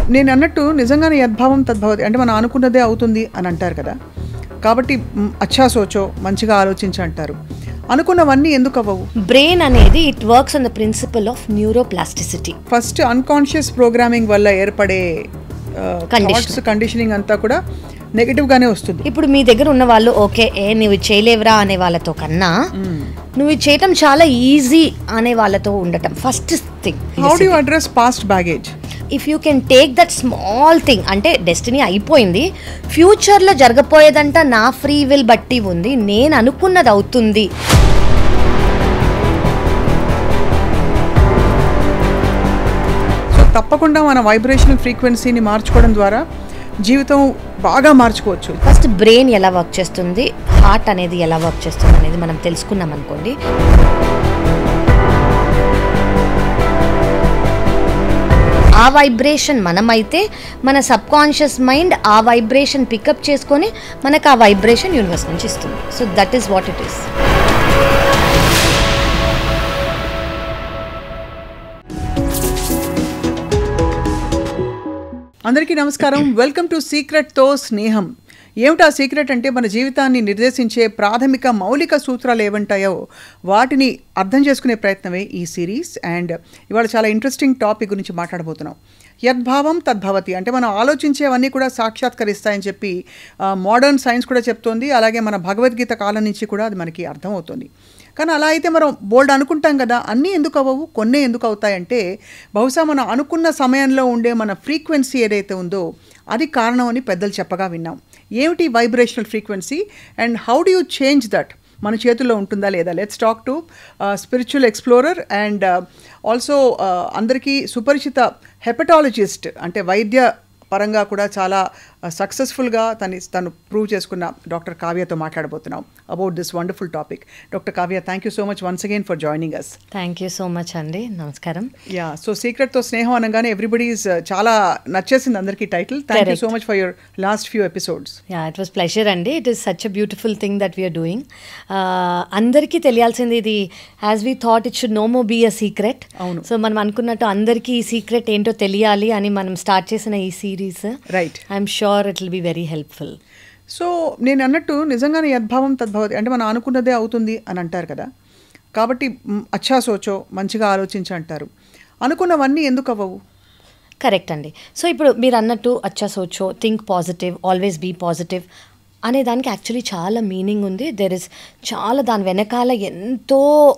నేను అన్నట్టు నిజంగానే యద్భావం తద్భవతి అంటే మనం అనుకున్నదే అవుతుంది అని అంటారు కదా. కాబట్టి అచ్చా సోచో, మంచిగా ఆలోచించి అంటారు. అనుకున్నవన్నీ ఎందుకు అవ్వవు? బ్రెయిన్ అనేది it works on the principle of neuroplasticity. First unconscious programming వల్ల ఏర్పడే కండిషనింగ్ అంతా కూడా నెగటివ్ గానే వస్తుంది. ఇప్పుడు మీ దగ్గర ఉన్న వాళ్ళు ఓకే నువ్వు చేయలేవురా అనే వాళ్ళతో కన్నా నువ్వు చేయటం చాలా ఈజీ అనే వాళ్ళతో ఉండటం first thing. How do you address past baggage? If you can take that small thing, అంటే డెస్టినీ అయిపోయింది, ఫ్యూచర్లో జరగపోయేదంట నా ఫ్రీ విల్ బట్టి ఉంది, నేను అనుకున్నది అవుతుంది. సో తప్పకుండా మన వైబ్రేషనల్ ఫ్రీక్వెన్సీని మార్చుకోవడం ద్వారా జీవితం బాగా మార్చుకోవచ్చు. ఫస్ట్ బ్రెయిన్ ఎలా వర్క్ చేస్తుంది, హార్ట్ అనేది ఎలా వర్క్ చేస్తుంది అనేది మనం తెలుసుకున్నాం అనుకోండి. ఆ వైబ్రేషన్ మనమైతే మన సబ్ కాన్షియస్ మైండ్ ఆ వైబ్రేషన్ పికప్ చేసుకొని మనకు ఆ వైబ్రేషన్ యూనివర్స్ నుంచి ఇస్తుంది. So that is what it is. అందరికీ నమస్కారం. వెల్కమ్ టు సీక్రెట్తో స్నేహం. ఏమిటా సీక్రెట్ అంటే మన జీవితాన్ని నిర్దేశించే ప్రాథమిక మౌలిక సూత్రాలు ఏమంటాయో వాటిని అర్థం చేసుకునే ప్రయత్నమే ఈ సిరీస్. అండ్ ఇవాళ చాలా ఇంట్రెస్టింగ్ టాపిక్ గురించి మాట్లాడబోతున్నాం. యద్భావం తద్భవతి అంటే మనం ఆలోచించేవన్నీ కూడా సాక్షాత్కరిస్తాయని చెప్పి మోడర్న్ సైన్స్ కూడా చెప్తోంది. అలాగే మన భగవద్గీత కాలం నుంచి కూడా అది మనకి అర్థమవుతుంది. కానీ అలా అయితే మనం బోల్డ్ అనుకుంటాం కదా, అన్నీ ఎందుకు అవ్వవు, కొన్నే ఎందుకు అవుతాయంటే బహుశా మనం అనుకున్న సమయంలో ఉండే మన ఫ్రీక్వెన్సీ ఏదైతే ఉందో అది కారణం అని పెద్దలు చెప్పగా విన్నాం. ఏమిటి vibrational frequency and how do you change that? మన చేతుల్లో ఉంటుందా లేదా? Let's talk to spiritual explorer and also అందరికీ సుపరిచిత హెపటాలజిస్ట్, అంటే వైద్య పరంగా కూడా చాలా సక్సెస్ఫుల్గా తను ప్రూవ్ చేసుకున్న డాక్టర్ కావ్యతో మాట్లాడబోతున్నాం about this wonderful topic. Doctor Kavya, thank you so much once again for joining us. Thank you so much అండి, నమస్కారం. యా, సో సీక్రెట్తో స్నేహం అనగానే ఎవ్రీబడీస్ చాలా నచ్చేసింది అందరికీ title. Thank you so much for your last few episodes. Yeah, it was pleasure అండి. It is such a beautiful thing that we are doing. అందరికీ తెలియాల్సింది ఇది. As we thought it should no more be a secret. అవును. So మనం అనుకున్నట్టు అందరికీ ఈ secret ఏంటో తెలియాలి అని మనం స్టార్ట్ చేసిన ఈ series. Right. I'm sure it will be very helpful. So నేను అన్నట్టు నిజంగానే యద్భావం తద్భవతి అంటే మనం అనుకున్నదే అవుతుంది అని అంటారు కదా. కాబట్టి అచ్చా సోచో, మంచిగా ఆలోచించి అంటారు. అనుకున్నవన్నీ ఎందుకు అవ్వవు? కరెక్ట్ అండి. సో ఇప్పుడు మీరు అన్నట్టు అచ్చా సోచో, think positive, always be positive అనే దానికి యాక్చువల్లీ చాలా మీనింగ్ ఉంది. దెర్ ఇస్ చాలా దాని వెనకాల ఎంతో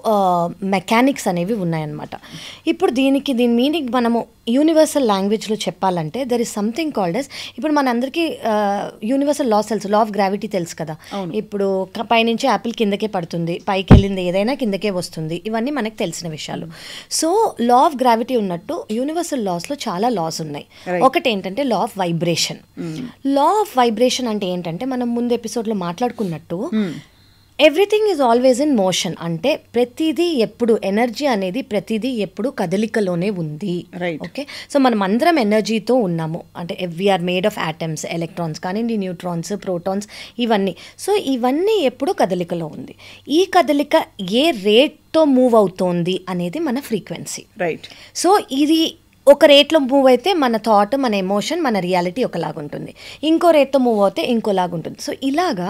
మెకానిక్స్ అనేవి ఉన్నాయన్నమాట. ఇప్పుడు దీని మీనింగ్ మనము యూనివర్సల్ లాంగ్వేజ్లో చెప్పాలంటే there is something called yes, ఇప్పుడు మనందరికీ యూనివర్సల్ లా తెలుసు, లా ఆఫ్ గ్రావిటీ తెలుసు కదా. ఇప్పుడు పైనుంచి యాపిల్ కిందకే పడుతుంది, పైకి వెళ్ళింది ఏదైనా కిందకే వస్తుంది, ఇవన్నీ మనకు తెలిసిన విషయాలు. సో లా ఆఫ్ గ్రావిటీ ఉన్నట్టు యూనివర్సల్ లాస్లో చాలా లాస్ ఉన్నాయి. ఒకటి ఏంటంటే law of vibration. Law of vibration అంటే ఏంటంటే మనం ముందు ఎపిసోడ్లో మాట్లాడుకున్నట్టు everything is always in motion. అంటే ప్రతిదీ ఎప్పుడు ఎనర్జీ అనేది ప్రతిదీ ఎప్పుడు కదలికలోనే ఉంది. ఓకే, సో మనం అందరం ఎనర్జీతో ఉన్నాము. అంటే we are made of atoms, electrons కానివ్వండి, న్యూట్రాన్స్, ప్రోటాన్స్, ఇవన్నీ. సో ఇవన్నీ ఎప్పుడు కదలికలో ఉంది. ఈ కదలిక ఏ రేట్తో మూవ్ అవుతోంది అనేది మన ఫ్రీక్వెన్సీ. రైట్. సో ఇది ఒక రేట్లో మూవ్ అయితే మన థాట్, మన ఎమోషన్, మన రియాలిటీ ఒకలాగుంటుంది. ఇంకో రేట్తో మూవ్ అయితే ఇంకోలాగుంటుంది. సో ఇలాగా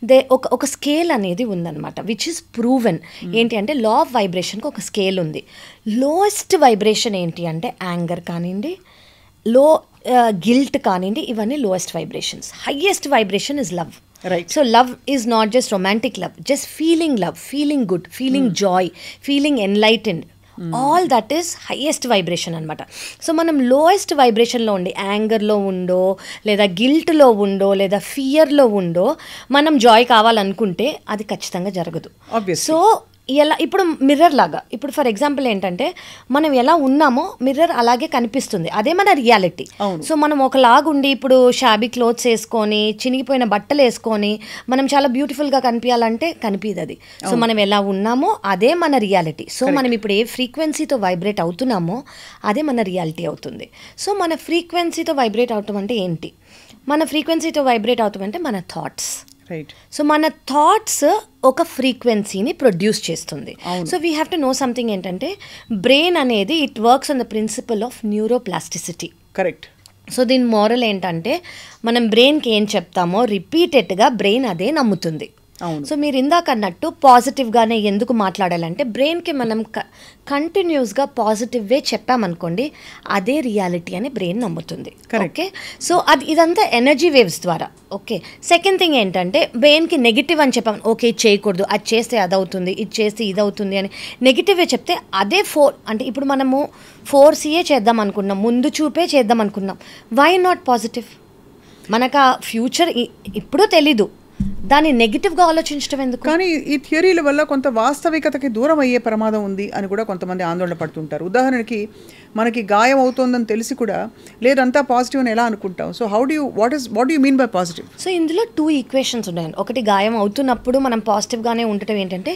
ఒక స్కేల్ అనేది ఉందన్నమాట, విచ్ ఇస్ ప్రూవెన్. ఏంటి అంటే లా ఆఫ్ వైబ్రేషన్కి ఒక స్కేల్ ఉంది. లోయెస్ట్ వైబ్రేషన్ ఏంటి అంటే యాంగర్ కానివ్వండి, గిల్ట్ కానివ్వండి, ఇవన్నీ lowest vibrations. Highest vibration is love. Right. So love is not just romantic love, just feeling love, feeling good, feeling joy, feeling enlightened. All that is highest vibration అనమాట. So మనం lowest వైబ్రేషన్లో ఉండి యాంగర్లో ఉండో లేదా గిల్ట్లో ఉండో లేదా ఫియర్లో ఉండో మనం జాయ్ కావాలనుకుంటే అది ఖచ్చితంగా జరగదు. సో ఎలా ఇప్పుడు మిర్రర్ లాగా, ఇప్పుడు ఫర్ ఎగ్జాంపుల్ ఏంటంటే మనం ఎలా ఉన్నామో మిర్రర్ అలాగే కనిపిస్తుంది, అదే మన రియాలిటీ. సో మనం ఒకలాగుండి ఇప్పుడు షాబీ క్లోత్స్ వేసుకొని చినిగిపోయిన బట్టలు వేసుకొని మనం చాలా బ్యూటిఫుల్గా కనిపించాలంటే కనిపించదు అది. సో మనం ఎలా ఉన్నామో అదే మన రియాలిటీ. సో మనం ఇప్పుడు ఏ ఫ్రీక్వెన్సీతో వైబ్రేట్ అవుతున్నామో అదే మన రియాలిటీ అవుతుంది. సో మన ఫ్రీక్వెన్సీతో వైబ్రేట్ అవటం అంటే ఏంటి? మన ఫ్రీక్వెన్సీతో వైబ్రేట్ అవటం అంటే మన థాట్స్. సో మన థాట్స్ ఒక ఫ్రీక్వెన్సీని ప్రొడ్యూస్ చేస్తుంది. So we have to know something ఏంటంటే బ్రెయిన్ అనేది it works on the principle of neuroplasticity. Correct. So దీని మోరల్ ఏంటంటే మనం బ్రెయిన్కి ఏం చెప్తామో రిపీటెడ్గా బ్రెయిన్ అదే నమ్ముతుంది. సో మీరు ఇందాక అన్నట్టు పాజిటివ్గానే ఎందుకు మాట్లాడాలంటే బ్రెయిన్కి మనం కంటిన్యూస్గా పాజిటివ్ వే చెప్పామనుకోండి అదే రియాలిటీ అని బ్రెయిన్ నమ్ముతుంది. ఓకే, సో ఇదంతా ఎనర్జీ వేవ్స్ ద్వారా. ఓకే, సెకండ్ థింగ్ ఏంటంటే బ్రెయిన్కి నెగిటివ్ అని చెప్పాము, ఓకే ఇది చేయకూడదు, అది చేస్తే అది అవుతుంది, ఇది చేస్తే ఇది అవుతుంది అని నెగిటివే చెప్తే అదే అంటే ఇప్పుడు మనము 4CA చేద్దాం అనుకున్నాం, ముందు చూపే చేద్దాం అనుకున్నాం. Why not positive? మనకు ఆ ఫ్యూచర్ ఇప్పుడు తెలీదు, దాన్ని నెగిటివ్గా ఆలోచించడం ఎందుకు? కానీ ఈ థియరీల వల్ల కొంత వాస్తవికతకి దూరం అయ్యే ప్రమాదం ఉంది అని కూడా కొంతమంది ఆందోళన పడుతుంటారు. ఉదాహరణకి మనకి గాయం అవుతోందని తెలిసి కూడా లేదంతా పాజిటివ్ అని ఎలా అనుకుంటాం? So what do you mean by positive? So ఇందులో 2 ఈక్వేషన్స్ ఉన్నాయండి. ఒకటి, గాయం అవుతున్నప్పుడు మనం పాజిటివ్గానే ఉండటం ఏంటంటే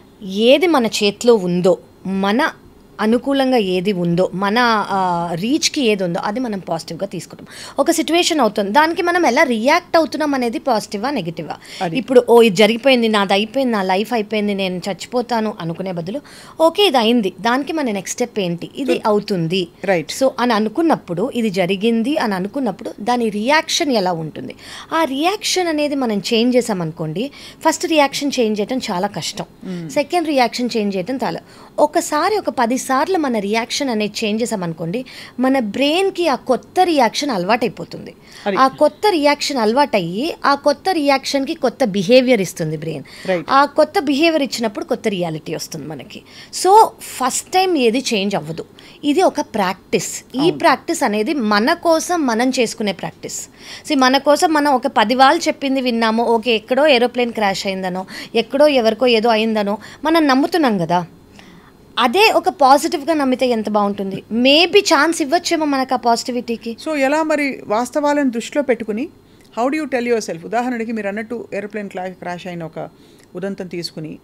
ఏది మన చేతిలో ఉందో, మన అనుకూలంగా ఏది ఉందో, మన రీచ్కి ఏది ఉందో అది మనం పాజిటివ్గా తీసుకుంటాం. ఒక సిచ్యువేషన్ అవుతుంది, దానికి మనం ఎలా రియాక్ట్ అవుతున్నాం అనేది పాజిటివా నెగిటివా. ఇప్పుడు ఇది జరిగిపోయింది, నాది అయిపోయింది, నా లైఫ్ అయిపోయింది, నేను చచ్చిపోతాను అనుకునే బదులు ఓకే ఇది అయింది, దానికి మన నెక్స్ట్ స్టెప్ ఏంటి, ఇది అవుతుంది రైట్ సో అని అనుకున్నప్పుడు, ఇది జరిగింది అని అనుకున్నప్పుడు దాని రియాక్షన్ ఎలా ఉంటుంది. ఆ రియాక్షన్ అనేది మనం చేంజ్ చేసామనుకోండి, ఫస్ట్ రియాక్షన్ చేంజ్ చేయడం చాలా కష్టం, సెకండ్ రియాక్షన్ చేంజ్ చేయడం చాలా. ఒకసారి ఒక 10 సార్లు మన రియాక్షన్ అనేది చేంజ్ చేసామనుకోండి, మన బ్రెయిన్కి ఆ కొత్త రియాక్షన్ అలవాటైపోతుంది. ఆ కొత్త రియాక్షన్ అలవాటయ్యి ఆ కొత్త రియాక్షన్కి కొత్త బిహేవియర్ ఇస్తుంది బ్రెయిన్. ఆ కొత్త బిహేవియర్ ఇచ్చినప్పుడు కొత్త రియాలిటీ వస్తుంది మనకి. సో ఫస్ట్ టైం ఏది చేంజ్ అవ్వదు, ఇది ఒక ప్రాక్టీస్. ఈ ప్రాక్టీస్ అనేది మన కోసం మనం చేసుకునే ప్రాక్టీస్. సో మన కోసం మనం ఒక 10 వాళ్ళు చెప్పింది విన్నామో, ఓకే ఎక్కడో ఏరోప్లేన్ క్రాష్ అయిందనో, ఎక్కడో ఎవరికో ఏదో అయిందనో మనం నమ్ముతున్నాం కదా, అదే ఒక పాజిటివ్గా నమ్మితే ఎంత బాగుంటుంది. మేబీ ఛాన్స్ ఇవ్వచ్చేమో మనకు ఆ పాజిటివిటీకి. సో ఎలా మరి వాస్తవాలను దృష్టిలో పెట్టుకుని how do you tell yourself? ఉదాహరణకి మీరు అన్నట్టు ఏరోప్లేన్ క్రాష్ అయిన ఒక ఉదంతం తీసుకుని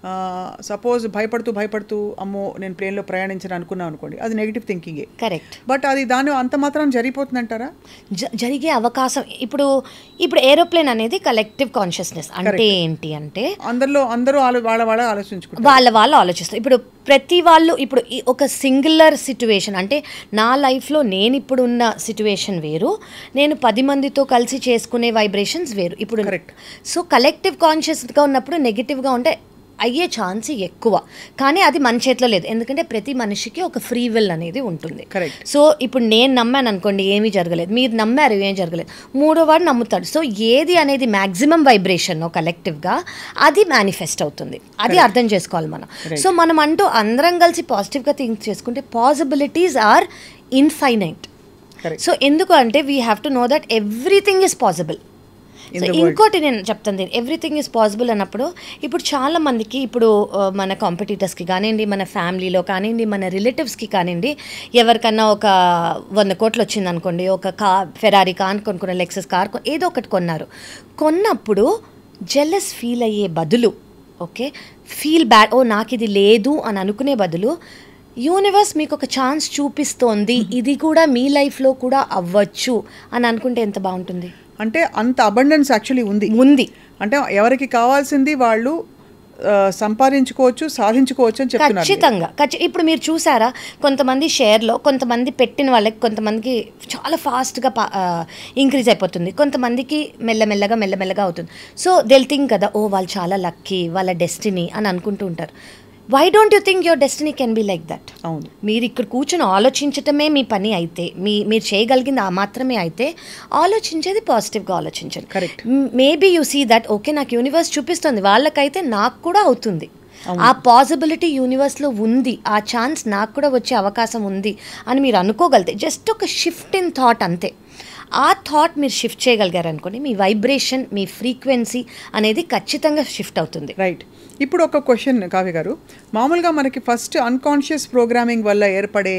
సపోజ్ భయపడుతూ అమ్మో నేను ప్లేన్లో ప్రయాణించను అనుకున్నాం అనుకోండి, అది నెగిటివ్ థింకింగే. కరెక్ట్. బట్ అది దాని అంత మాత్రం జరిగిపోతుందంటారా? జరిగే అవకాశం ఇప్పుడు ఏరోప్లేన్ అనేది కలెక్టివ్ కాన్షియస్నెస్ అంటే ఏంటి అంటే అందరూ వాళ్ళ ఆలోచించుకుంటారు, వాళ్ళు ఆలోచిస్తారు. ఇప్పుడు ప్రతి వాళ్ళు ఇప్పుడు ఒక సింగులర్ సిచ్యువేషన్ అంటే నా లైఫ్లో నేను ఇప్పుడు ఉన్న సిచ్యువేషన్ వేరు, నేను 10 మందితో కలిసి చేసుకునే వైబ్రేషన్స్ వేరు. ఇప్పుడు కరెక్ట్. సో కలెక్టివ్ కాన్షియస్గా ఉన్నప్పుడు నెగిటివ్గా ఉంటే అయ్యే ఛాన్స్ ఎక్కువ, కానీ అది మన చేతిలో లేదు. ఎందుకంటే ప్రతి మనిషికి ఒక ఫ్రీ విల్ అనేది ఉంటుంది. సో ఇప్పుడు నేను నమ్మాను అనుకోండి ఏమీ జరగలేదు, మీరు నమ్మారు ఏం జరగలేదు, మూడో వాడు నమ్ముతాడు. సో ఏది అనేది మ్యాక్సిమం వైబ్రేషన్ కలెక్టివ్గా అది మేనిఫెస్ట్ అవుతుంది, అది అర్థం చేసుకోవాలి మనం. సో మనం అంటూ అందరం కలిసి పాజిటివ్గా థింక్ చేసుకుంటే పాసిబిలిటీస్ ఆర్ ఇన్ఫైనైట్. సో ఎందుకు అంటే we have to know that everything is possible. So ఇంకోటి నేను చెప్తాను, ఎవ్రీథింగ్ ఈజ్ పాసిబుల్ అన్నప్పుడు ఇప్పుడు చాలా మందికి ఇప్పుడు మన కాంపిటీటర్స్కి కానివ్వండి, మన ఫ్యామిలీలో కానివ్వండి, మన రిలేటివ్స్కి కానివ్వండి, ఎవరికన్నా ఒక 100 కోట్లు వచ్చింది అనుకోండి, ఒక ఫెరారీ కార్ కొనుక్కున్న, లెక్సస్ కార్ ఏదో ఒకటి కొన్నప్పుడు జెలస్ ఫీల్ అయ్యే బదులు, ఓకే ఫీల్ బ్యాడ్, నాకు ఇది లేదు అని అనుకునే బదులు యూనివర్స్ మీకు ఒక ఛాన్స్ చూపిస్తోంది, ఇది కూడా మీ లైఫ్లో కూడా అవ్వచ్చు అని అనుకుంటే ఎంత బాగుంటుంది. అంటే అంత అబండెన్స్ యాక్చువల్లీ ఉంది. అంటే ఎవరికి కావాల్సింది వాళ్ళు సంపాదించుకోవచ్చు, సాధించుకోవచ్చు అని చెప్తున్నారు. ఖచ్చితంగా. ఇప్పుడు మీరు చూసారా, కొంతమంది షేర్లో కొంతమంది పెట్టిన వాళ్ళకి కొంతమందికి చాలా ఫాస్ట్గా ఇంక్రీజ్ అయిపోతుంది, కొంతమందికి మెల్లమెల్లగా అవుతుంది. సో దెల్ థింక్ కదా, వాళ్ళు చాలా లక్కీ, వాళ్ళ డెస్టినీ అని అనుకుంటూ ఉంటారు. Why don't you think your destiny can be like that? అవును, మీరు ఇక్కడ కూర్చొని ఆలోచించటమే మీ పని అయితే, మీరు చేయగలిగింది ఆ మాత్రమే అయితే ఆలోచించేది పాజిటివ్గా ఆలోచించండి. Correct. Maybe you see that okay నాకు యూనివర్స్ చూపిస్తుంది, వాళ్ళకైతే నాకు కూడా అవుతుంది, ఆ పాసిబిలిటీ యూనివర్స్లో ఉంది, ఆ ఛాన్స్ నాకు కూడా వచ్చే అవకాశం ఉంది అని మీరు అనుకోగలితే, జస్ట్ ఒక షిఫ్ట్ ఇన్ థాట్ అంతే. ఆ థాట్ మీరు షిఫ్ట్ చేయగలిగారు అనుకోండి, మీ వైబ్రేషన్, మీ ఫ్రీక్వెన్సీ అనేది ఖచ్చితంగా షిఫ్ట్ అవుతుంది. రైట్. ఇప్పుడు ఒక క్వశ్చన్ కావ్య గారు, మామూలుగా మనకి ఫస్ట్ అన్కాన్షియస్ ప్రోగ్రామింగ్ వల్ల ఏర్పడే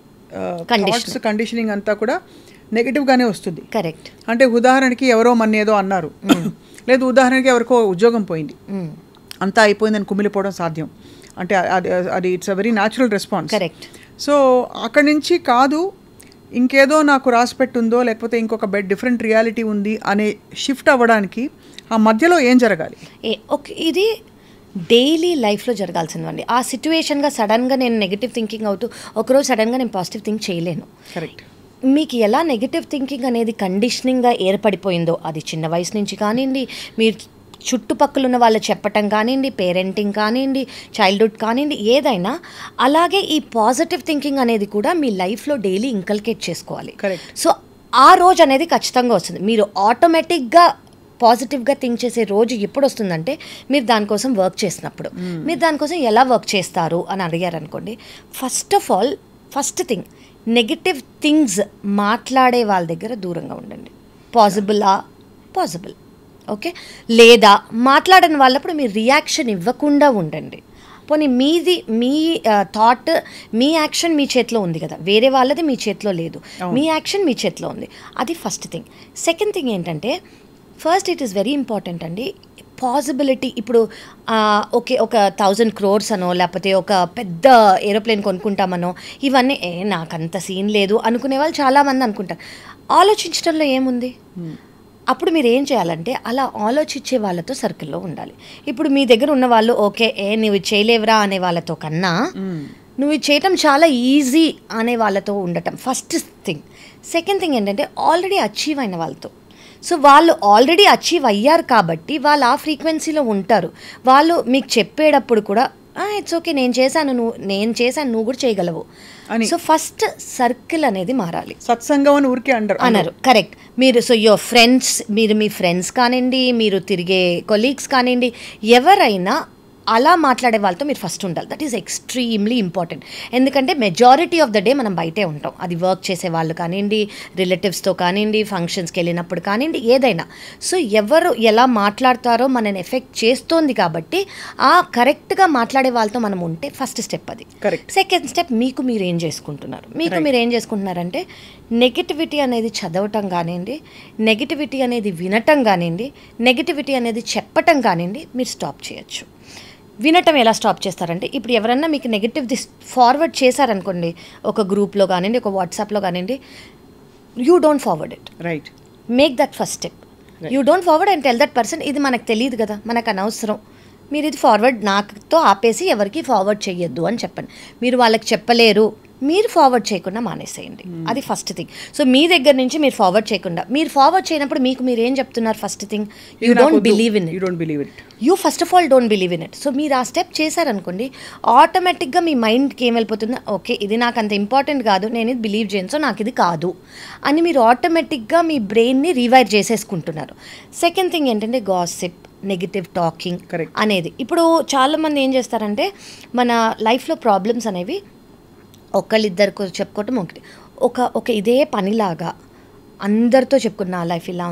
కండిషనింగ్ అంతా కూడా నెగిటివ్గానే వస్తుంది. కరెక్ట్. అంటే ఉదాహరణకి ఎవరో మన ఏదో అన్నారు, లేదు ఉదాహరణకి ఎవరికో ఉద్యోగం పోయింది, అంతా అయిపోయిందని కుమిలిపోవడం సాధ్యం. అంటే అది it's a very natural response. Correct. So అక్కడి నుంచి కాదు ఇంకేదో నాకు రాసిపెట్టుందో లేకపోతే ఇంకొక డిఫరెంట్ రియాలిటీ ఉంది అనే షిఫ్ట్ అవ్వడానికి ఆ మధ్యలో ఏం జరగాలి? ఇది డైలీ లైఫ్లో జరగాల్సిందండి. ఆ సిచ్యువేషన్గా సడన్గా నేను నెగిటివ్ థింకింగ్ అవుతూ ఒకరోజు సడన్గా నేను పాజిటివ్ థింక్ చేయలేను. కరెక్ట్. మీకు ఎలా నెగిటివ్ థింకింగ్ అనేది కండిషనింగ్గా ఏర్పడిపోయిందో, అది చిన్న వయసు నుంచి కానివ్వండి, మీరు చుట్టుపక్కల ఉన్న వాళ్ళు చెప్పటం కానివ్వండి, పేరెంటింగ్ కానివ్వండి, చైల్డ్హుడ్ కానివ్వండి, ఏదైనా అలాగే ఈ పాజిటివ్ థింకింగ్ అనేది కూడా మీ లైఫ్లో డైలీ ఇంకల్కేట్ చేసుకోవాలి. సో ఆ రోజు అనేది ఖచ్చితంగా వస్తుంది. మీరు ఆటోమేటిక్గా పాజిటివ్గా థింక్ చేసే రోజు ఎప్పుడు వస్తుందంటే మీరు దానికోసం వర్క్ చేసినప్పుడు. మీరు దానికోసం ఎలా వర్క్ చేస్తారు అని అడిగారు అనుకోండి, first of all first thing, negative things మాట్లాడే వాళ్ళ దగ్గర దూరంగా ఉండండి. పాసిబుల్ ఓకే, లేదా మాట్లాడని వాళ్ళప్పుడు మీరు రియాక్షన్ ఇవ్వకుండా ఉండండి. పోనీ మీ థాట్, మీ యాక్షన్ మీ చేతిలో ఉంది కదా, వేరే వాళ్ళది మీ చేతిలో లేదు, మీ యాక్షన్ మీ చేతిలో ఉంది. అది ఫస్ట్ థింగ్. సెకండ్ థింగ్ ఏంటంటే, first it is very important అండి, పాసిబిలిటీ. ఇప్పుడు ఓకే, ఒక 1000 crores అనో లేకపోతే ఒక పెద్ద ఏరోప్లేన్ కొనుక్కుంటామనో, ఇవన్నీ నాకంత సీన్ లేదు అనుకునే వాళ్ళు చాలామంది అనుకుంటారు. ఆలోచించడంలో ఏముంది? అప్పుడు మీరు ఏం చేయాలంటే అలా ఆలోచించే వాళ్ళతో సర్కిల్లో ఉండాలి. ఇప్పుడు మీ దగ్గర ఉన్న వాళ్ళు ఓకే నువ్వు చేయలేవురా అనే వాళ్ళతో కన్నా నువ్వు చేయటం చాలా ఈజీ అనే వాళ్ళతో ఉండటం ఫస్ట్ థింగ్. సెకండ్ థింగ్ ఏంటంటే ఆల్రెడీ అచీవ్ అయిన వాళ్ళతో. సో వాళ్ళు ఆల్రెడీ అచీవ్ అయ్యారు కాబట్టి వాళ్ళు ఆ ఫ్రీక్వెన్సీలో ఉంటారు. వాళ్ళు మీకు చెప్పేటప్పుడు కూడా ఇట్స్ ఓకే, నేను చేశాను నువ్వు కూడా చేయగలవు. సో ఫస్ట్ సర్కిల్ అనేది మారాలి. సత్సంగం అని ఊరికే అన్నారు, కరెక్ట్. మీరు సో యువర్ ఫ్రెండ్స్, మీరు మీ ఫ్రెండ్స్ కానివ్వండి, మీరు తిరిగే కొలీగ్స్ కానివ్వండి, ఎవరైనా అలా మాట్లాడే వాళ్ళతో మీరు ఫస్ట్ ఉండాలి. That is extremely important. ఎందుకంటే మెజారిటీ ఆఫ్ ద డే మనం బయటే ఉంటాం. అది వర్క్ చేసే వాళ్ళు కానివ్వండి, రిలేటివ్స్తో కానివ్వండి, ఫంక్షన్స్కి వెళ్ళినప్పుడు కానివ్వండి, ఏదైనా. సో ఎవరు ఎలా మాట్లాడతారో మనని ఎఫెక్ట్ చేస్తోంది కాబట్టి ఆ కరెక్ట్గా మాట్లాడే వాళ్ళతో మనం ఉంటే ఫస్ట్ స్టెప్ అది. సెకండ్ స్టెప్, మీరు ఏం చేసుకుంటున్నారంటే నెగిటివిటీ అనేది చదవటం కానివ్వండి, నెగిటివిటీ అనేది వినటం కానివ్వండి, నెగిటివిటీ అనేది చెప్పటం కానివ్వండి, మీరు స్టాప్ చేయొచ్చు. వినటం ఎలా స్టాప్ చేస్తారంటే, ఇప్పుడు ఎవరన్నా మీకు నెగిటివ్ ఫార్వర్డ్ చేశారనుకోండి, ఒక గ్రూప్లో కానివ్వండి, ఒక వాట్సాప్లో కానివ్వండి, you don't forward it. Right, make that first step. You don't forward and tell that person, ఇది మనకు తెలియదు కదా, మనకు అనవసరం, మీరు ఇది ఫార్వర్డ్ నాకుతో ఆపేసి ఎవరికి ఫార్వర్డ్ చేయొద్దు అని చెప్పండి. మీరు వాళ్ళకి చెప్పలేరు, మీరు ఫార్వర్డ్ చేయకుండా మానేసేయండి. అది ఫస్ట్ థింగ్. సో మీ దగ్గర నుంచి మీరు ఫార్వర్డ్ చేయకుండా, మీరు ఫార్వర్డ్ చేయనప్పుడు మీరు ఏం చెప్తున్నారు? First thing, you don't believe in it. You first of all don't believe in it. So మీరు ఆ స్టెప్ చేశారనుకోండి, ఆటోమేటిక్గా మీ మైండ్కి ఏం వెళ్ళిపోతుందో, ఓకే ఇది నాకు అంత ఇంపార్టెంట్ కాదు, నేను ఇది బిలీవ్ చేయను, సో నాకు ఇది కాదు అని మీరు ఆటోమేటిక్గా మీ బ్రెయిన్ని రీవైర్ చేసేసుకుంటున్నారు. సెకండ్ థింగ్ ఏంటంటే గాసిప్, నెగిటివ్ టాకింగ్ అనేది. ఇప్పుడు చాలామంది ఏం చేస్తారంటే, మన లైఫ్లో ప్రాబ్లమ్స్ అనేవి ఒకళ్ళిద్దరికి చెప్పుకోవటం ఒకటి, ఒక ఇదే పనిలాగా అందరితో చెప్పుకుని నా లైఫ్ ఇలా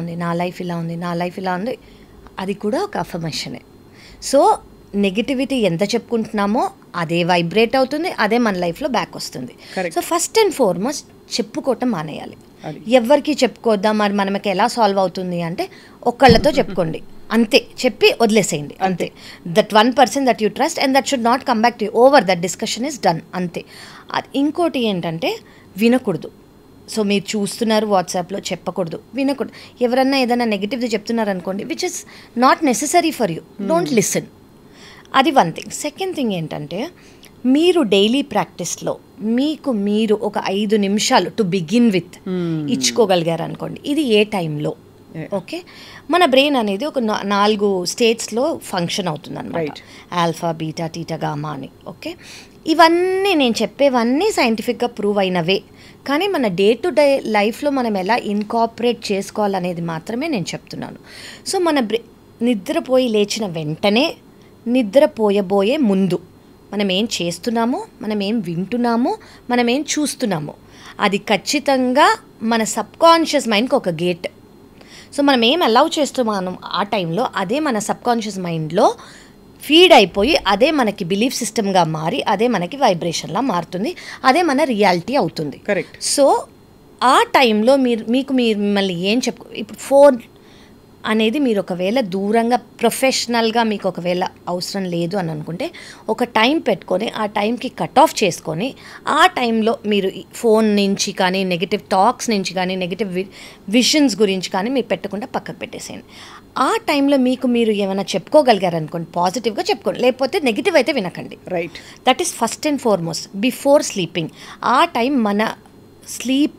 ఉంది, అది కూడా ఒక అఫర్మేషనే. సో నెగిటివిటీ ఎంత చెప్పుకుంటున్నామో అదే వైబ్రేట్ అవుతుంది, అదే మన లైఫ్లో బ్యాక్ వస్తుంది. సో ఫస్ట్ అండ్ ఫార్మోస్ట్ చెప్పుకోవటం మానేయాలి. ఎవరికి చెప్పుకోద్దాం, మరి మనకి ఎలా సాల్వ్ అవుతుంది అంటే ఒక్కళ్ళతో చెప్పుకోండి అంతే, చెప్పి వదిలేసేయండి అంతే. That 1% that you trust and that should not come back to you. Over, that discussion is done అంతే. ఇంకోటి ఏంటంటే వినకూడదు. సో మీరు చూస్తున్నారు వాట్సాప్లో, చెప్పకూడదు, వినకూడదు. ఎవరన్నా ఏదైనా నెగిటివ్ది చెప్తున్నారు అనుకోండి, which is not necessary for you, don't listen. అది వన్ థింగ్. సెకండ్ థింగ్ ఏంటంటే, మీరు డైలీ ప్రాక్టీస్లో మీరు ఒక 5 నిమిషాలు టు బిగిన్ విత్ ఇచ్చుకోగలిగారు అనుకోండి, ఇది ఏ టైంలో ఓకే, మన బ్రెయిన్ అనేది ఒక 4 స్టేట్స్లో ఫంక్షన్ అవుతుంది అనమాట. ఆల్ఫా, బీటా, టీటా, గామా అని. ఓకే, ఇవన్నీ నేను చెప్పేవన్నీ సైంటిఫిక్గా ప్రూవ్ అయినవే, కానీ మన డే టు డే లైఫ్లో మనం ఎలా ఇన్కార్పొరేట్ చేసుకోవాలనేది మాత్రమే నేను చెప్తున్నాను. సో మన నిద్రపోయి లేచిన వెంటనే, నిద్రపోయబోయే ముందు మనం ఏం చేస్తున్నామో, మనం ఏం వింటున్నామో, మనం ఏం చూస్తున్నామో, అది ఖచ్చితంగా మన సబ్కాన్షియస్ మైండ్కి ఒక గేట్. సో మనం ఏం అలౌ చేస్తున్నాము ఆ టైంలో, అదే మన సబ్కాన్షియస్ మైండ్లో ఫీడ్ అయిపోయి అదే మనకి బిలీఫ్ సిస్టమ్గా మారి అదే మనకి వైబ్రేషన్లా మారుతుంది, అదే మన రియాలిటీ అవుతుంది. కరెక్ట్. సో ఆ టైంలో మీరు మిమ్మల్ని ఏం ఇప్పుడు ఫోన్ అనేది మీరు ఒకవేళ దూరంగా ప్రొఫెషనల్గా మీకు ఒకవేళ అవసరం లేదు అని అనుకుంటే, ఒక టైం పెట్టుకొని ఆ టైంకి కట్ ఆఫ్ చేసుకొని, ఆ టైంలో మీరు ఫోన్ నుంచి కానీ, నెగిటివ్ టాక్స్ నుంచి కానీ, నెగిటివ్ విషన్స్ గురించి కానీ మీరు పెట్టకుండా పక్కకు పెట్టేసేయండి. ఆ టైంలో మీరు ఏమైనా చెప్పుకోగలిగారు అనుకోండి, పాజిటివ్గా చెప్పుకోండి, లేకపోతే నెగిటివ్ అయితే వినకండి. Right. That is first and foremost before sleeping. ఆ టైం మన స్లీప్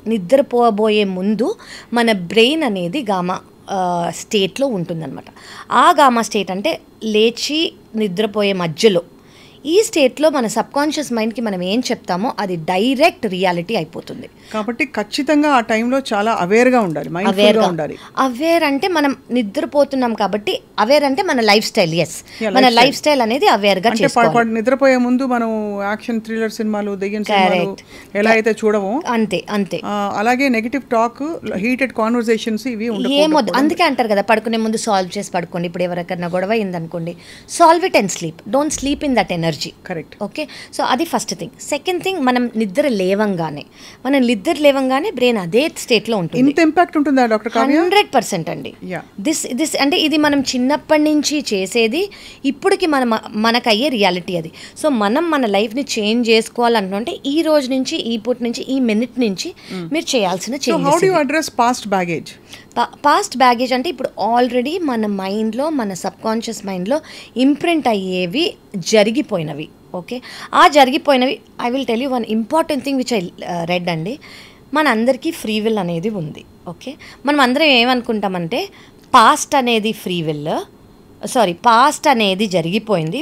నిద్రపోబోయే ముందు మన బ్రెయిన్ అనేది గామా స్టేట్లో ఉంటుందన్నమాట. ఆ గామా స్టేట్ అంటే లేచి నిద్రపోయే మధ్యలో ఈ స్టేట్లో మన సబ్కాన్షియస్ మైండ్కి మనం ఏం చెప్తామో అది డైరెక్ట్ రియాలిటీ అయిపోతుంది. కాబట్టి ఖచ్చితంగా ఆ టైంలో చాలా అవేర్గా ఉండాలి, మైండ్ఫుల్గా ఉండాలి. అవేర్ అంటే మనం నిద్రపోతున్నాం కాబట్టి, అవేర్ అంటే మన లైఫ్ స్టైల్. ఎస్, మన లైఫ్ స్టైల్ అనేది అవేర్గా చేసుకోవాలి. నిద్రపోయే ముందు మనం యాక్షన్ థ్రిల్లర్ సినిమాలు, దెయ్యం సినిమాలు ఎలా అయితే చూడము అంతే అంతే. అలాగే నెగటివ్ టాక్, హీటెడ్ కాన్వర్సేషన్స్ ఇవి ఏమొద్దు. అందుకే అంటారు కదా, పడుకునే ముందు సాల్వ్ చేసి పడుకోండి. ఇప్పుడు ఎవరికైనా గొడవ అయిందనుకోండి, solve it and sleep. Don't sleep in that energy. Correct. Okay, so అది ఫస్ట్ థింగ్. సెకండ్ థింగ్, మనం నిద్ర లేవంగానే బ్రెయిన్ అదే స్టేట్లో ఉంటుంది. ఇంత ఇంపాక్ట్ ఉంటుందా డాక్టర్ కావ్య? 100% అండి. దిస్ అంటే ఇది మనం చిన్నప్పటి నుంచి చేసేది, ఇప్పటికి మనకు అయ్యే రియాలిటీ అది. సో మనం మన లైఫ్ని చేంజ్ చేసుకోవాలనుకుంటే ఈ రోజు నుంచి, ఈ పూట నుంచి, ఈ మినిట్ నుంచి మీరు చేయాల్సిన change. How do you address past baggage? Past baggage అంటే ఇప్పుడు ఆల్రెడీ మన మైండ్లో, మన సబ్కాన్షియస్ మైండ్లో ఇంప్రింట్ అయ్యేవి జరిగిపోయినవి. ఓకే, ఆ జరిగిపోయినవి I will tell you one important thing which I read అండి. మన అందరికీ ఫ్రీ విల్ అనేది ఉంది. ఓకే, మనం అందరం ఏమనుకుంటామంటే పాస్ట్ అనేది ఫ్రీ విల్, పాస్ట్ అనేది జరిగిపోయింది,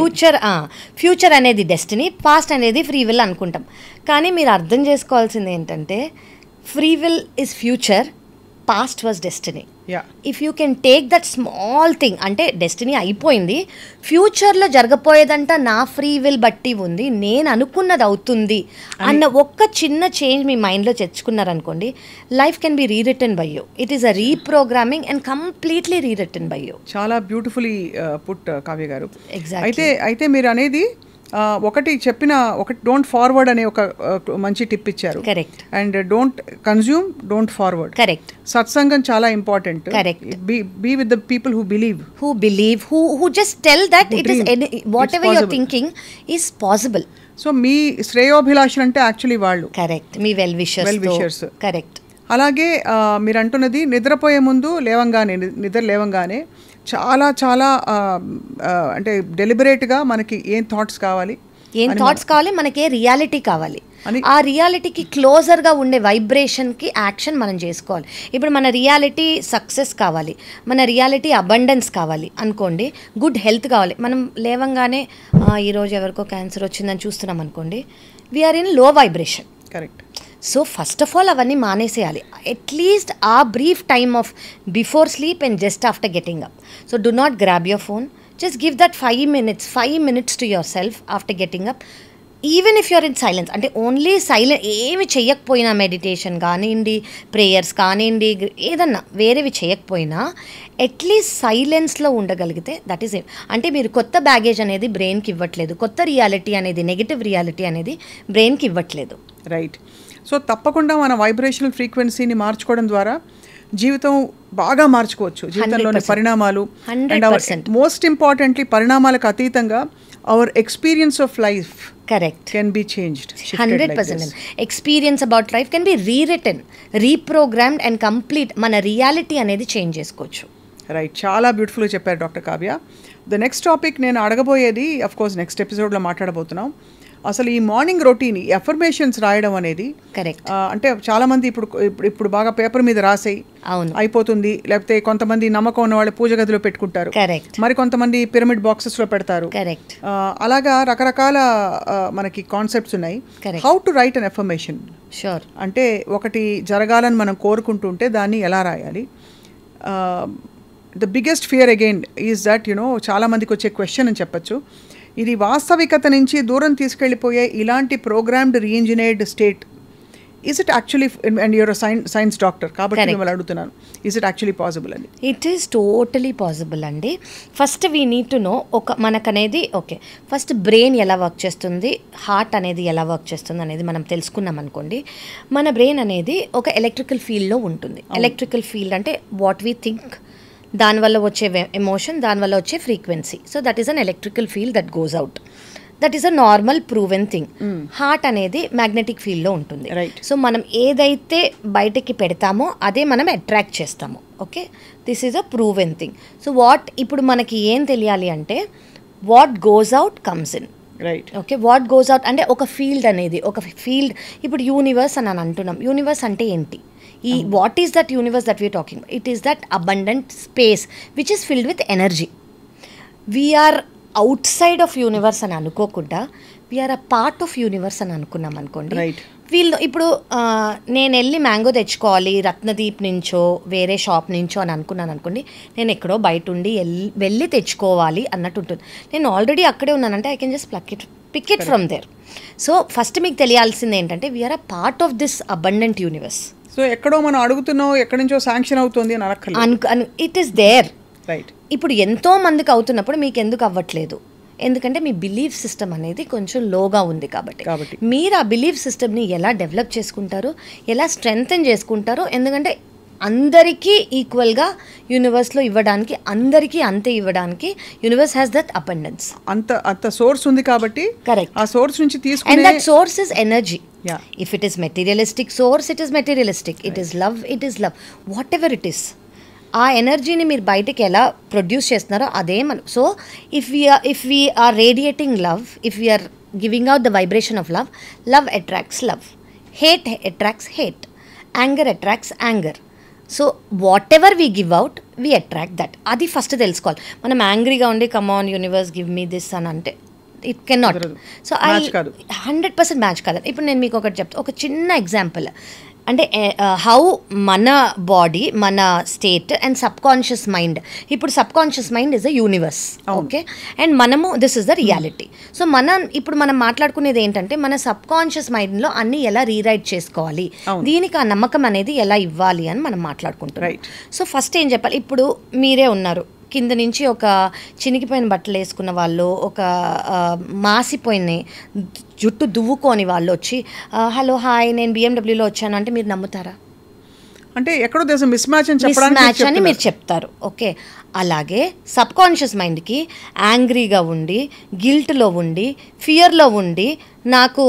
ఫ్యూచర్ అనేది డెస్టినీ, పాస్ట్ అనేది ఫ్రీ విల్ అనుకుంటాం. కానీ మీరు అర్థం చేసుకోవాల్సింది ఏంటంటే free will is future, past was destiny. If you can take that small thing, అంటే డెస్టినీ అయిపోయింది, ఫ్యూచర్లో జరగపోయేదంట నా ఫ్రీ విల్ బట్టి ఉంది, నేను అనుకున్నది అవుతుంది అన్న ఒక్క చిన్న చేంజ్ మీ మైండ్లో తెచ్చుకున్నారనుకోండి, life can be rewritten by you. It is a reprogramming and completely rewritten by you. చాలా బ్యూటిఫుల్లీ పుట్ కావ్య గారు. ఎగ్జాక్ట్లీ. అయితే మీరు అనేది ఒకటి డోంట్ ఫార్వర్డ్ అనే ఒక మంచి టిప్ ఇచ్చారు. Correct. And don't consume, don't forward. Correct. సత్సంగం చాలా important. Correct. Be with the people who believe, who just tell that it is whatever you're thinking is possible. So మీ శ్రేయోభిలాషులు అంటే యాక్చువల్లీ వాళ్ళు. కరెక్ట్, మీ వెల్ విషర్స్. కరెక్ట్. అలాగే మీరు అంటున్నది నిద్రపోయే ముందు నిద్ర లేవంగానే చాలా చాలా అంటే డెలిబరేట్గా మనకి ఏం థాట్స్ కావాలి, మనకే రియాలిటీ కావాలి, ఆ రియాలిటీకి క్లోజర్గా ఉండే వైబ్రేషన్కి యాక్షన్ మనం చేసుకోవాలి. ఇప్పుడు మన రియాలిటీ సక్సెస్ కావాలి, మన రియాలిటీ అబండెన్స్ కావాలి అనుకోండి, గుడ్ హెల్త్ కావాలి. మనం లేవంగానే ఈరోజు ఎవరికో క్యాన్సర్ వచ్చిందని చూస్తున్నాం అనుకోండి, we are in low vibration. Correct. So first of all అవన్నీ మానేసేయాలి. అట్లీస్ట్ ఆ brief time of before sleep and just after getting up. So do not grab your phone, just give that 5 minutes to yourself after getting up. Even if you're in silence, అంటే only silent, ఏమి చేయకపోయినా, meditation కానివ్వండి, prayers కానివ్వండి, ఏదన్నా వేరేవి చేయకపోయినా at least సైలెన్స్లో ఉండగలిగితే that is అంటే మీరు కొత్త బ్యాగేజ్ అనేది బ్రెయిన్కి ఇవ్వట్లేదు, కొత్త రియాలిటీ అనేది, నెగిటివ్ రియాలిటీ అనేది బ్రెయిన్కి ఇవ్వట్లేదు. రైట్. సో తప్పకుండా మన వైబ్రేషనల్ ఫ్రీక్వెన్సీని మార్చుకోవడం ద్వారా జీవితం బాగా మార్చుకోవచ్చు. జీవితంలోని పరిణామాలు అండ్ మోస్ట్ ఇంపార్టెంట్లీ పరిణామాలకు అతీతంగా our experience of life correct can be changed. 100%. Experience about life can be rewritten, reprogrammed and complete. మన రియాలిటీ అనేది చేంజ్ చేసుకోవచ్చు. రైట్. చాలా బ్యూటిఫుల్గా చెప్పారు doctor Kavya. The next topic నేను అడగబోయేది, అఫ్ కోర్స్ నెక్స్ట్ ఎపిసోడ్లో మాట్లాడబోతున్నాం, అసలు ఈ మార్నింగ్ రొటీన్, ఎఫర్మేషన్స్ రాయడం అనేది. కరెక్ట్. అంటే చాలామంది ఇప్పుడు బాగా పేపర్ మీద రాసేయి అయిపోతుంది, లేకపోతే కొంతమంది నమ్మకం ఉన్న వాళ్ళు పూజ గదిలో పెట్టుకుంటారు, మరి కొంతమంది పిరమిడ్ బాక్సెస్లో పెడతారు. కరెక్ట్. అలాగా రకరకాల మనకి కాన్సెప్ట్స్ ఉన్నాయి. How to write an affirmation? Sure. అంటే ఒకటి జరగాలని మనం కోరుకుంటుంటే దాన్ని ఎలా రాయాలి? The biggest fear again is that చాలామందికి వచ్చే క్వశ్చన్ అని చెప్పచ్చు, ఇది వాస్తవికత నుంచి దూరం తీసుకెళ్ళిపోయే ఇలాంటి programmed reengineered state, is it actually, and your science doctor కాబట్టి మిమ్మల్ని అడుగుతున్నాను, ఈజ్ ఇట్ యాక్చువల్లీ పాసిబుల్ అని? ఇట్ ఈస్ టోటలీ పాసిబుల్ అండి. First we need to know, మనకనేది ఫస్ట్ బ్రెయిన్ ఎలా వర్క్ చేస్తుంది, హార్ట్ అనేది ఎలా వర్క్ చేస్తుంది అనేది మనం తెలుసుకున్నాం అనుకోండి, మన బ్రెయిన్ అనేది ఒక ఎలక్ట్రికల్ ఫీల్డ్లో ఉంటుంది. ఎలక్ట్రికల్ ఫీల్డ్ అంటే వాట్ వీ థింక్, దానివల్ల వచ్చే ఎమోషన్, దానివల్ల వచ్చే frequency. So that is an electrical field that goes out. That is a normal proven thing. Heart అనేది మ్యాగ్నెటిక్ ఫీల్డ్లో ఉంటుంది. సో మనం ఏదైతే బయటకి పెడతామో అదే మనం అట్రాక్ట్ చేస్తాము. Okay, this is a proven thing. So ఇప్పుడు మనకి ఏం తెలియాలి అంటే what goes out comes in. Right. Okay, what goes out అంటే ఒక ఫీల్డ్ అనేది, ఒక ఫీల్డ్. ఇప్పుడు యూనివర్స్ అని అంటున్నాం. యూనివర్స్ అంటే ఏంటి? ఈ what is that universe that we are talking? It is that abundant space which is filled with energy. We are outside of universe అని అనుకోకుండా we are a part of universe అని అనుకున్నాం అనుకోండి. రైట్. వీళ్ళు ఇప్పుడు నేను వెళ్ళి మ్యాంగో తెచ్చుకోవాలి రత్నదీప్ నుంచో వేరే షాప్ నుంచో అని అనుకున్నాను అనుకోండి, నేను ఎక్కడో బయట ఉండి వెళ్ళి తెచ్చుకోవాలి అన్నట్టు ఉంటుంది. నేను ఆల్రెడీ అక్కడే ఉన్నానంటే I can just pick it from there. So first మీకు తెలియాల్సింది ఏంటంటే we are a part of this abundant universe. So ఎక్కడో మనం అడుగుతున్నాం, ఎక్కడి నుంచో శాంక్షన్ అవుతుంది అని అనక్కర్లేదు. It is there. రైట్. ఇప్పుడు ఎంతో మందికి అవుతున్నప్పుడు మీకు ఎందుకు అవ్వట్లేదు? ఎందుకంటే మీ బిలీఫ్ సిస్టమ్ అనేది కొంచెం లోగా ఉంది కాబట్టి మీరు ఆ బిలీఫ్ సిస్టమ్ని ఎలా డెవలప్ చేసుకుంటారో, ఎలా స్ట్రెంగ్తెన్ చేసుకుంటారో, ఎందుకంటే అందరికీ ఈక్వల్గా యూనివర్స్లో ఇవ్వడానికి, అందరికీ అంతే ఇవ్వడానికి యూనివర్స్ హ్యాస్ దట్ అబండెన్స్. అంత సోర్స్ ఉంది కాబట్టి కరెక్ట్. ఆ సోర్స్ నుంచి తీసుకునే and that source is energy. Yeah. If it is materialistic source, it is materialistic. It is love, it is love. Whatever it is. ఆ ఎనర్జీని మీరు బయటకి ఎలా ప్రొడ్యూస్ చేస్తున్నారో అదే మనం. So if we are radiating love, if we are giving out the vibration of love, love attracts love, hate attracts hate, anger attracts anger. So whatever we give out we attract that. అది first తెలుసుకోవాలి. మనం యాంగ్రీగా ఉండి come on universe give me this అని అంటే it can not. So 100% match కాదు. ఇప్పుడు నేను మీకు ఒకటి చెప్తాను, ఒక చిన్న ఎగ్జాంపుల్. అంటే హౌ మన బాడీ, మన state and subconscious mind. ఇప్పుడు subconscious mind is a universe, okay, and మనము this is the reality. So ఇప్పుడు మనం మాట్లాడుకునేది ఏంటంటే మన సబ్ కాన్షియస్ మైండ్లో అన్ని ఎలా రీరైట్ చేసుకోవాలి, దీనికి ఆ నమ్మకం అనేది ఎలా ఇవ్వాలి అని మనం మాట్లాడుకుంటున్నాం. సో ఫస్ట్ ఏం చెప్పాలి? ఇప్పుడు మీరే ఉన్నారు, కింద నుంచి ఒక చినిగిపోయిన బట్టలు వేసుకున్న వాళ్ళు, ఒక మాసిపోయిన జుట్టు దువ్వుకోని వాళ్ళు వచ్చి హలో హాయ్ నేను బిఎండబ్ల్యూలో వచ్చాను అంటే మీరు నమ్ముతారా? అంటే ఎక్కడో దేశం మిస్ మ్యాచ్ అని మీరు చెప్తారు. ఓకే, అలాగే సబ్ కాన్షియస్ మైండ్కి యాంగ్రీగా ఉండి, గిల్ట్లో ఉండి, ఫియర్లో ఉండి నాకు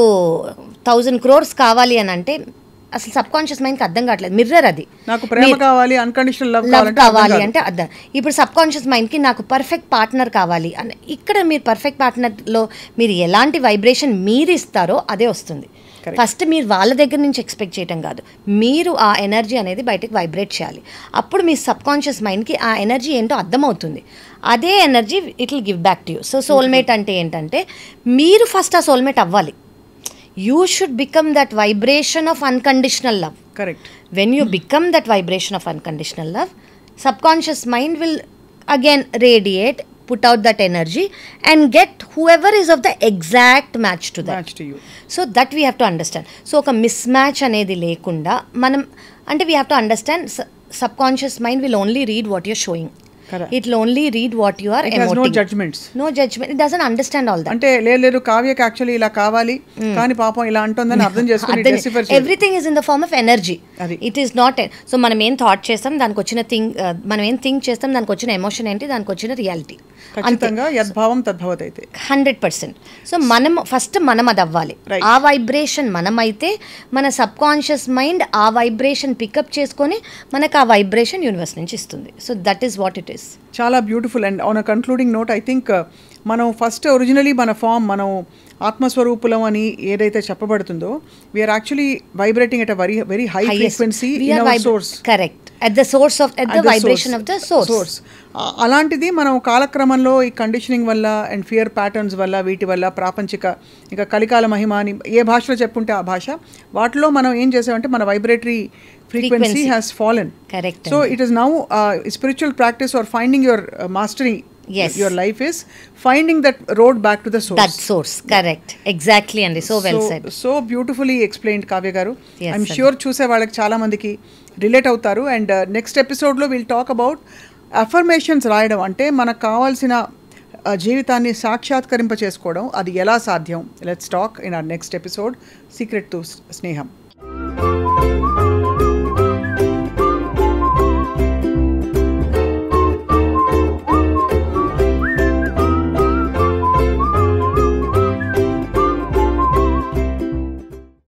1000 crores కావాలి అని అంటే అసలు సబ్ కాన్షియస్ మైండ్కి అర్థం కావట్లేదు. మిర్రర్ అది. నాకు ప్రేమ కావాలి, అన్కండిషనల్ లవ్ కావాలి అంటే అర్థం. ఇప్పుడు సబ్ కాన్షియస్ మైండ్కి నాకు పర్ఫెక్ట్ పార్ట్నర్ కావాలి అని, ఇక్కడ మీరు పర్ఫెక్ట్ పార్ట్నర్లో మీరు ఎలాంటి వైబ్రేషన్ మీరు ఇస్తారో అదే వస్తుంది. ఫస్ట్ మీరు వాళ్ళ దగ్గర నుంచి ఎక్స్పెక్ట్ చేయటం కాదు, మీరు ఆ ఎనర్జీ అనేది బయటకు వైబ్రేట్ చేయాలి. అప్పుడు మీ సబ్ కాన్షియస్ మైండ్కి ఆ ఎనర్జీ ఏంటో అర్థమవుతుంది. అదే energy it will give back to you. So soulmate అంటే ఏంటంటే మీరు ఫస్ట్ ఆ సోల్మేట్ అవ్వాలి. You should become that vibration of unconditional love. Correct. When you become that vibration of unconditional love, subconscious mind will again radiate, put out that energy and get whoever is of the exact match to that. Match to you. So that we have to understand. So oka mismatch anedi lekunda manam ante we have to understand subconscious mind will only read what you're showing. Correct. It will only read what you are it emoting. has no judgments. No judgment. It doesn't understand all that. అంటే లేదు కావ్యకి actually ఇలా కావాలి కానీ పాపం ఇలా అంటుందని అర్థం చేసుకుని decipher చేయాలి. Everything is in the form of energy. It is not. So మనం ఏం థాట్ చేస్తాం దానికి వచ్చిన మనం ఏం థింక్ చేస్తాం దానికి వచ్చిన ఎమోషన్ ఏంటి, దానికి వచ్చిన రియాలిటీ. ఖచ్చితంగా యద్భావం తద్భవతి అయితే 100%. సో మనం ఫస్ట్ మనం అది అవ్వాలి. ఆ వైబ్రేషన్ మనమైతే మన సబ్ కాన్షియస్ మైండ్ ఆ వైబ్రేషన్ పికప్ చేసుకొని మనకు ఆ వైబ్రేషన్ యూనివర్స్ నుంచి ఇస్తుంది. So that is what it is. చాలా beautiful. And on a concluding note I think మనం ఫస్ట్ ఒరిజినలీ మన ఫామ్ మనం ఆత్మస్వరూపులం అని ఏదైతే చెప్పబడుతుందో we are actually vibrating at a very high frequency in our source. Correct. at the source of at the vibration of the source. అలాంటిది మనం కాలక్రమంలో ఈ కండిషనింగ్ వల్ల అండ్ ఫియర్ ప్యాటర్న్స్ వల్ల వీటి వల్ల ప్రాపంచిక ఇంకా కలికాల మహిమ అని ఏ భాషలో చెప్పుంటే ఆ భాష వాటిలో మనం ఏం చేసామంటే మన vibratory frequency has fallen. Correct. So it is now spiritual practice or finding your mastery. Yes. Your life is finding that road back to the source. That source, correct. Exactly, and so well said. So beautifully explained, Kavya garu. Yes, I'm sure చూసే వాళ్ళకి చాలా మందికి relate అవుతారు. And next ఎపిసోడ్లో will talk about affirmations రాయడం అంటే మనకు కావాల్సిన జీవితాన్ని సాక్షాత్కరింప చేసుకోవడం అది ఎలా సాధ్యం. Let's talk in our next episode secret to స్నేహం.